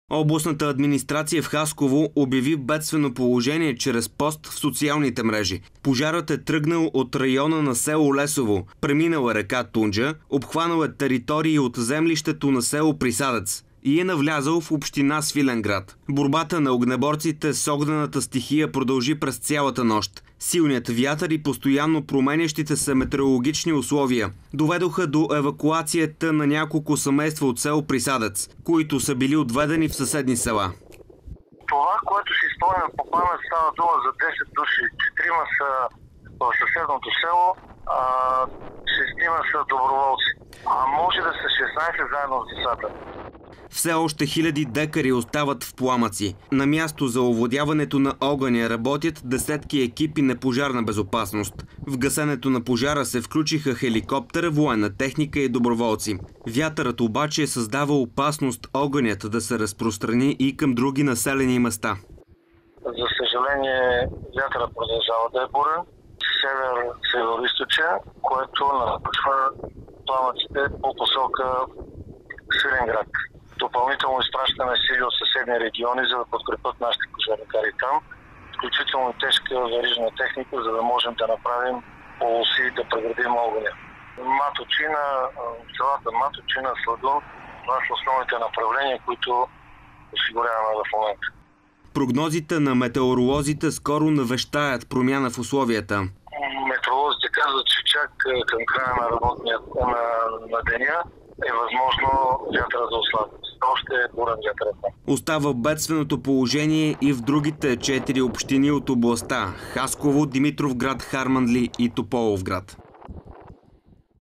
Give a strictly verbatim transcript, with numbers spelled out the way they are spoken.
Областната администрация в Хасково обяви бедствено положение чрез пост в социалните мрежи. Пожарът е тръгнал от района на село Лесово, преминал е река Тунджа, обхванал е територии от землището на село Присадец и е навлязал в община Свиленград. Борбата на огнеборците с огнената стихия продължи през цялата нощ. Силният вятър и постоянно променящите се метеорологични условия доведоха до евакуацията на няколко семейства от село Присадец, които са били отведени в съседни села. Това, което си спомням по памет, става дума за десет души. Четирима са в съседното село, а шестима са доброволци. А може да са шестнайсет заедно с децата. Все още хиляди декари остават в пламъци. На място за овладяването на огъня работят десетки екипи на пожарна безопасност. В гасенето на пожара се включиха хеликоптер, военна техника и доброволци. Вятърът обаче създава опасност огънят да се разпространи и към други населени места. За съжаление, вятърът продължава да е бурен. Север-североизточен, което напъчва пламъците по посока Свиленград. Допълнително изпращаме сили от съседни региони, за да подкрепят нашите пожарникари там, включително тежка верижна техника, за да можем да направим полоси и да преградим огъня. Маточина, селата Маточина, Сладун, това са основните направления, които осигуряваме в момента. Прогнозите на метеоролозите скоро навещаят промяна в условията. Метеоролозите казват, че чак към края на работния на, на деня е възможно вятъра да ослабне. Още е бурен вятър. Остава бедственото положение и в другите четири общини от областта – Хасково, Димитровград, Харманли и Тополовград.